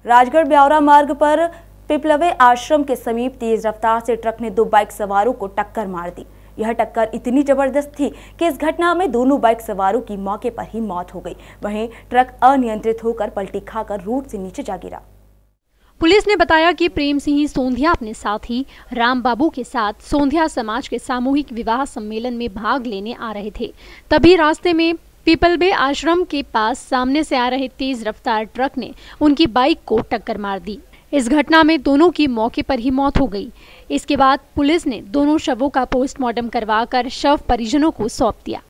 राजगढ़ ब्यावरा मार्ग पर पिपलवे आश्रम के समीप तेज रफ्तार से ट्रक ने 2 बाइक सवारों को टक्कर मार दी। यह टक्कर इतनी जबरदस्त थी कि इस घटना में दोनों बाइक सवारों की मौके पर ही मौत हो गई। वहीं ट्रक अनियंत्रित होकर पलटी खाकर रोड से नीचे जा गिरा। पुलिस ने बताया कि प्रेम सिंह सोंधिया अपने साथी राम बाबू के साथ सोंधिया समाज के सामूहिक विवाह सम्मेलन में भाग लेने आ रहे थे। तभी रास्ते में पिपलवे आश्रम के पास सामने से आ रहे तेज रफ्तार ट्रक ने उनकी बाइक को टक्कर मार दी। इस घटना में दोनों की मौके पर ही मौत हो गई। इसके बाद पुलिस ने दोनों शवों का पोस्टमार्टम करवाकर शव परिजनों को सौंप दिया।